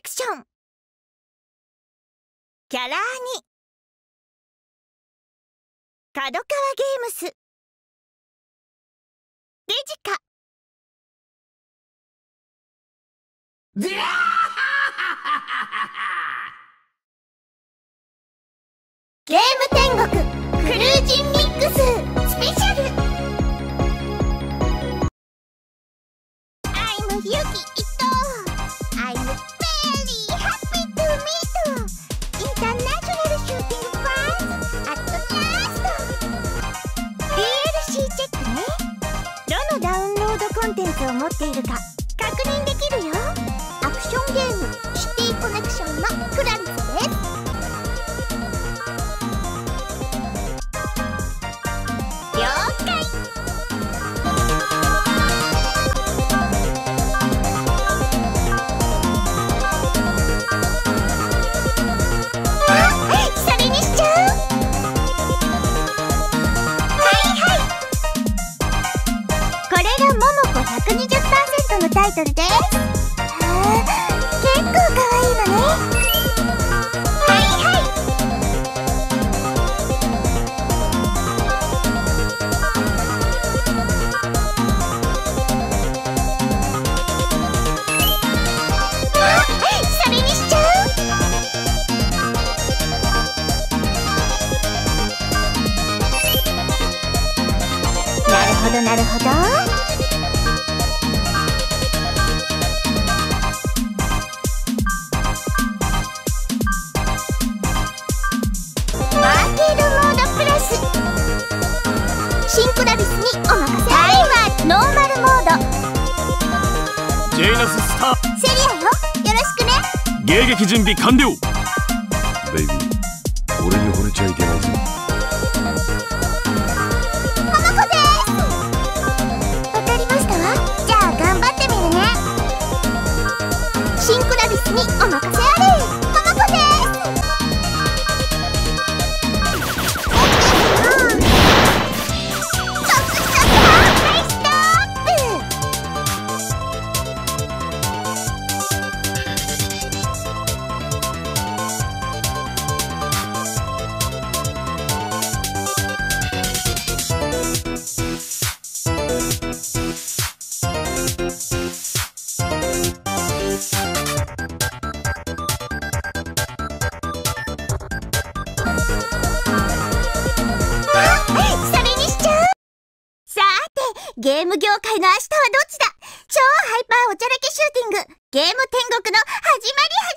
クション。キャラーに角川ゲームス。デジカ。ゲーム天国クルージンミックススペシャル。 I'm Yuki Ito. I'm very happy to meet international shooting fans at last. DLC チェックね。どのダウンロードコンテンツを持っているか確認できるよ。アクションゲームシティコネクションのクラリスです。了解。それにしちゃう。はいはい。これがモモコ 120% のタイトルです。結構かわいいのね。はいはい。それにしちゃう。なるほどなるほど。アーケードモードプラス。シンクラビスにお任せ。タイはノーマルモード。 ジェイナススターセリアよ、よろしくね。 迎撃準備完了。 ベイビー、俺に惚れちゃいけないぞ。 モモコです。わかりましたわ。じゃあ頑張ってみるね。シンクラビスにお任せあれ。モモコです。ゲーム業界の明日はどっちだ。超ハイパーおちゃらけシューティング、ゲーム天国の始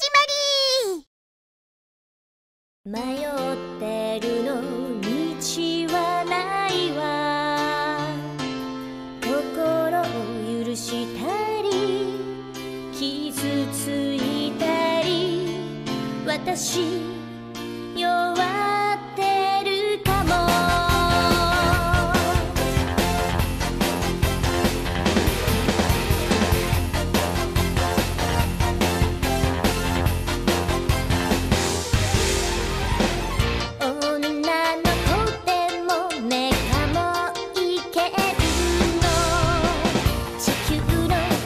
まり始まり。 迷ってるの道はないわ。心を許したり傷ついたり、私弱ってるかも。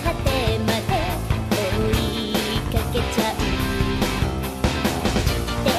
で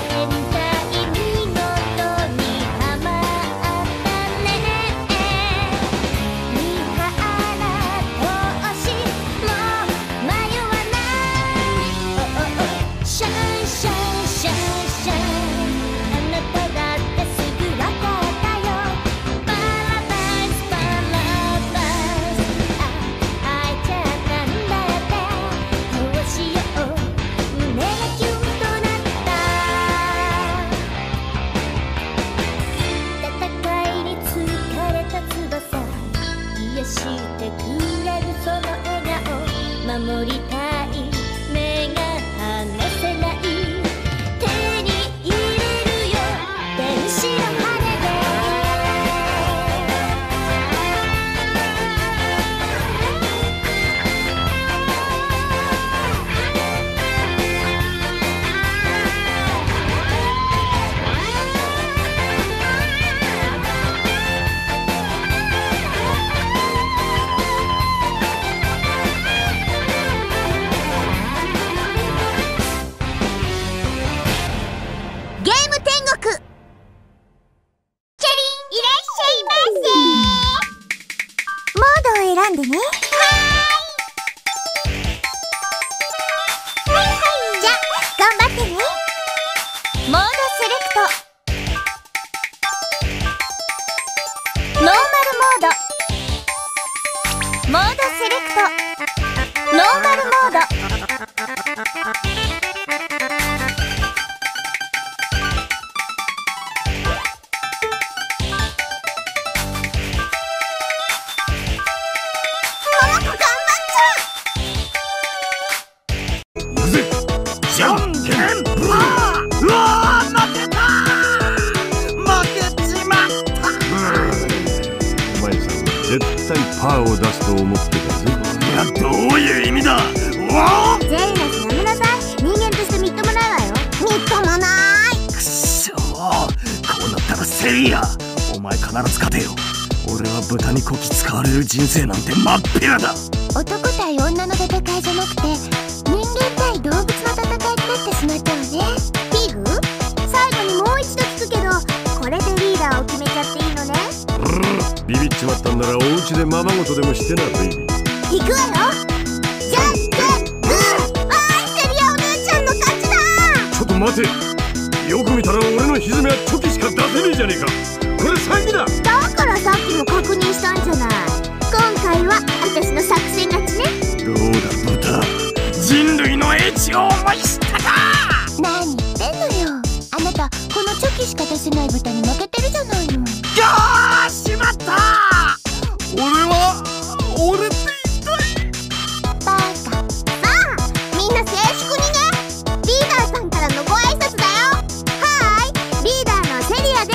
くぜ。 じゃんけんパー。 うわー、負けたー、負けちまった。 お前さんは絶対パーを出すと思ってたぜ。 いや、どういう意味だ。おお。 ジェイナスやめなさい。人間としてみっともないわよ。みっともない。 くっそー、こうなったらセリア、お前必ず勝てよ。俺は豚にこき使われる人生なんて真っ平だ。 男対女の戦いじゃなくて人間対動物の戦いになってしまったわね。ピグ、最後にもう一度聞くけど、これでリーダーを決めちゃっていいのね。 ビビっちまったんならお家でままごとでもしてな、ベイビー。 行くわよ。じゃんけんグー。わーい、セリアお姉ちゃんの勝ちだ。 ちょっと待て。よく見たら俺のひずめはチョキしか出せねえじゃねえか。これ詐欺だ。 だからさっきも確認したんじゃない。今回は私の作戦勝ちね。 どうだ豚、人類の英知を思い知ったか。 何言ってんのよ。あなたこのチョキしか出せない豚に負けてるじゃないの。 よーしまったー。俺って一体。 バカ。さあみんな静粛にね。リーダーさんからのご挨拶だよ。はーい、リーダーのセリアです。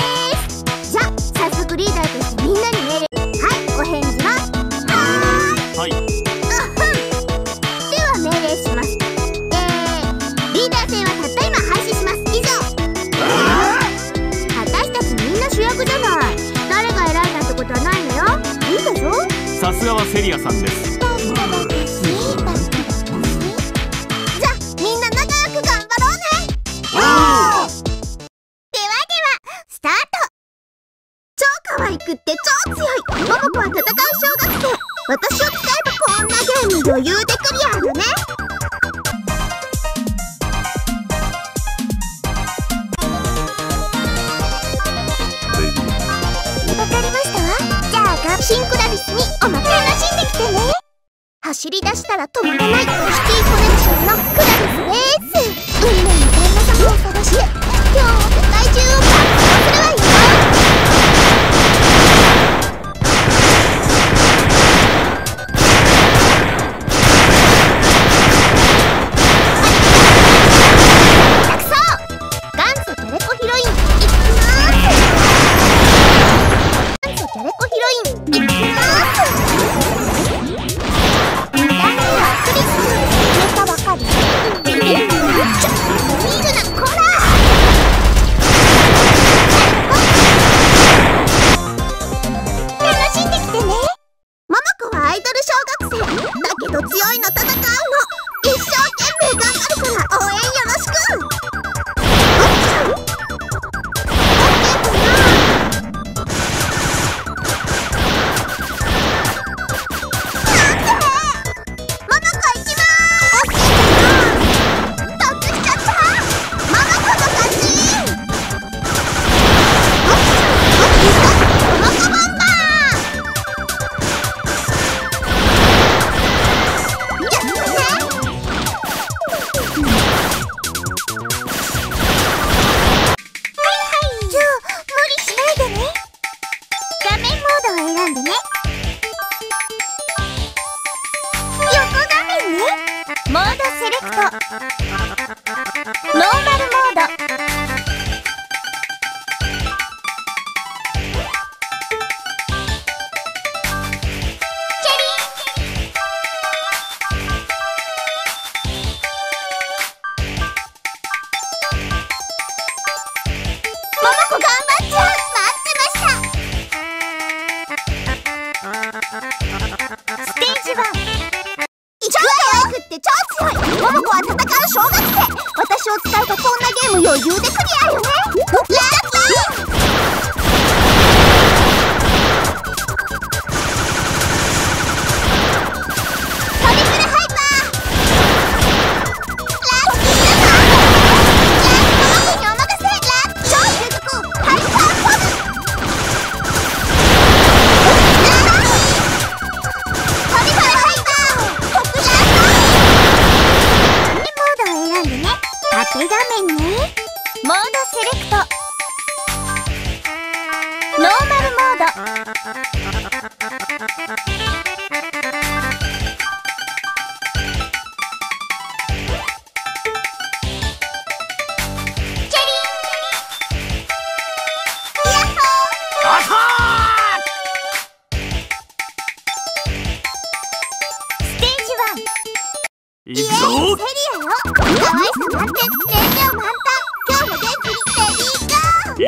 じゃ早速リーダーとしてみんなに命令。はい、ご返事ははい。 では命令します。リーダー戦はたった今廃止します。以上。私たちみんな主役じゃない。誰が偉いなんてことはないのよ。いいでしょ。 さすがはセリアさんです。 じゃあみんな仲良く頑張ろうね。ではスタート。超可愛くって超強いモモコは戦う小学生。私を使えばこんなゲーム余裕でクリアだね。 ベイビー。 わかりましたわ。じゃあシンクラビスにおまけ楽しんできてね。走り出したら止まらないシティコネクションのクラビスです。運命の旦那様を探し、今日も世界中を爆破するわよ。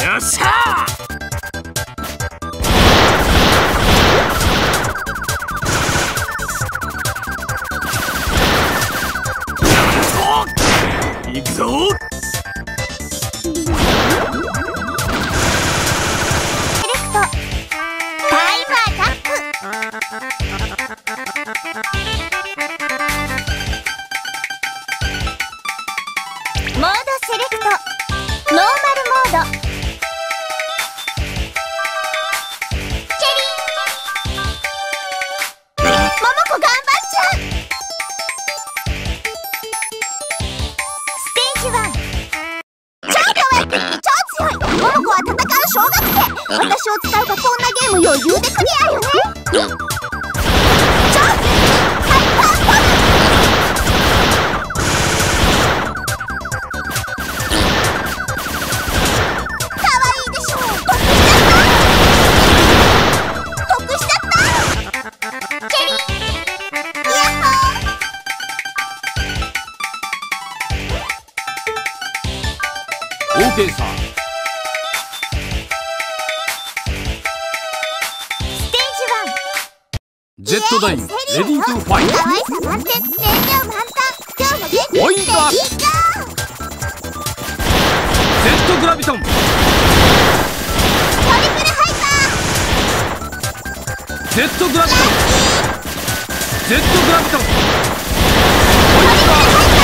よっしゃー。行くぞ。 モードセレクト、ノーマルモード。チェリー、桃子頑張っちゃう。ステージ1、超可愛くって超強い。桃子は戦う小学生。私を使えばこんなゲーム余裕でクリアよね。超ハイパーパワー。 OK さ。 ステージ1、 ジェットダインレディートゥファイト。 可愛さ満点、燃料満タン。今日も元気ポイントアップ。 いいか。 ジェットグラビトン。 トリプルハイパー。 ジェットグラビトン。ジェットグラビトン。 トリプルハイパー。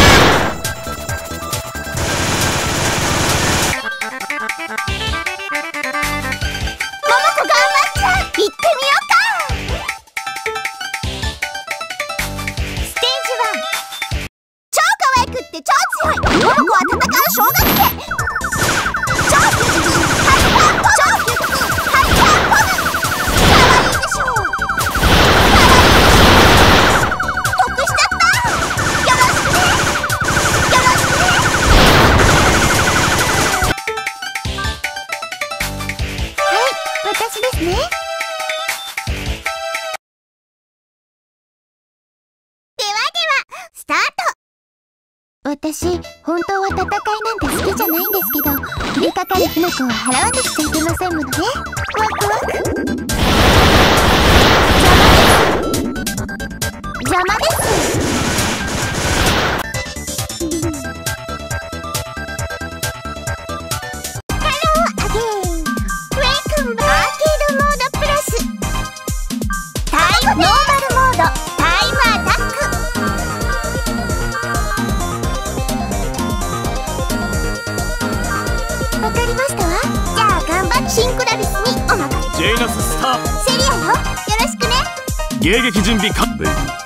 桃子は戦う小学生。超級ハイパー、超級ハイパーボム。可愛いでしょ。可愛い。得しちゃった。よろしくね。よろしくね。はい、私ですね。ではスタート。私、本当は戦いなんて好きじゃないんですけど、降りかかる火の粉を払わなくちゃいけませんものね。ワクワク。邪魔です。ハローアゲイン。ウェイクンバーアーケードモードプラス。ノーマルモード、タイムアタック。わかりましたわ。じゃあ頑張ってシンクラビスにお任せ。 ジェイナススター。 セリアよ、よろしくね。 迎撃準備完了。